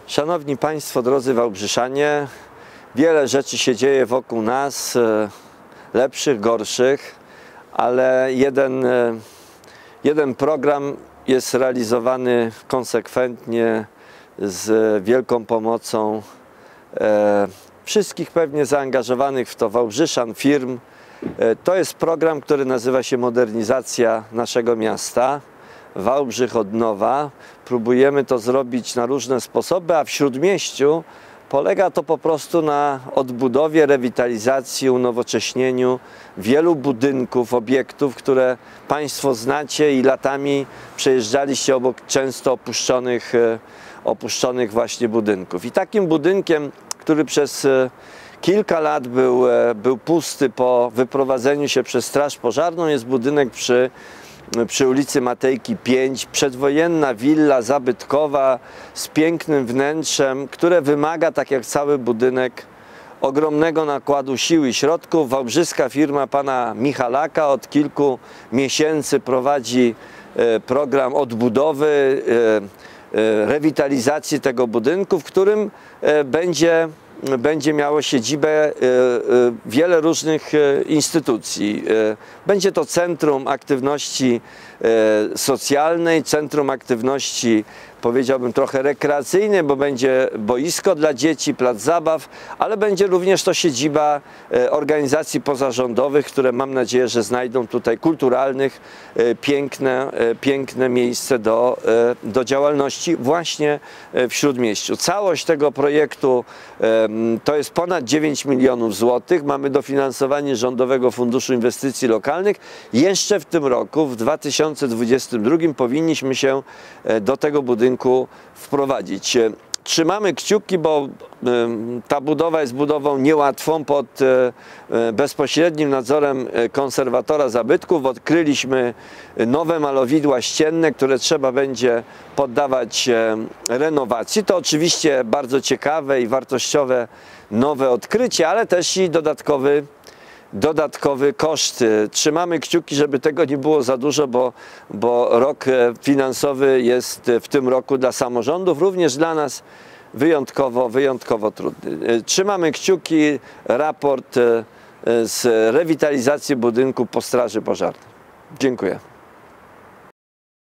Szanowni Państwo, drodzy Wałbrzyszanie, wiele rzeczy się dzieje wokół nas, lepszych, gorszych, ale jeden program jest realizowany konsekwentnie z wielką pomocą wszystkich pewnie zaangażowanych w to Wałbrzyszan, firm. To jest program, który nazywa się Modernizacja naszego miasta. Wałbrzych od nowa. Próbujemy to zrobić na różne sposoby, a w Śródmieściu polega to po prostu na odbudowie, rewitalizacji, unowocześnieniu wielu budynków, obiektów, które Państwo znacie i latami przejeżdżaliście obok często opuszczonych właśnie budynków. I takim budynkiem, który przez kilka lat był pusty po wyprowadzeniu się przez Straż Pożarną, jest budynek przy ulicy Matejki 5, przedwojenna willa zabytkowa z pięknym wnętrzem, które wymaga, tak jak cały budynek, ogromnego nakładu sił i środków. Wałbrzyska firma pana Michalaka od kilku miesięcy prowadzi program odbudowy, rewitalizacji tego budynku, w którym będzie miało siedzibę wiele różnych instytucji. Będzie to centrum aktywności socjalnej, centrum aktywności, powiedziałbym, trochę rekreacyjnej, bo będzie boisko dla dzieci, plac zabaw, ale będzie również to siedziba organizacji pozarządowych, które mam nadzieję, że znajdą tutaj kulturalnych, piękne miejsce do działalności właśnie w Śródmieściu. Całość tego projektu to jest ponad 9 milionów złotych. Mamy dofinansowanie Rządowego Funduszu Inwestycji Lokalnych. Jeszcze w tym roku, w 2022, powinniśmy się do tego budynku wprowadzić. Trzymamy kciuki, bo ta budowa jest budową niełatwą pod bezpośrednim nadzorem konserwatora zabytków. Odkryliśmy nowe malowidła ścienne, które trzeba będzie poddawać renowacji. To oczywiście bardzo ciekawe i wartościowe nowe odkrycie, ale też i dodatkowy koszt. Trzymamy kciuki, żeby tego nie było za dużo, bo rok finansowy jest w tym roku dla samorządów, również dla nas wyjątkowo trudny. Trzymamy kciuki. Raport z rewitalizacji budynku po Straży Pożarnej. Dziękuję.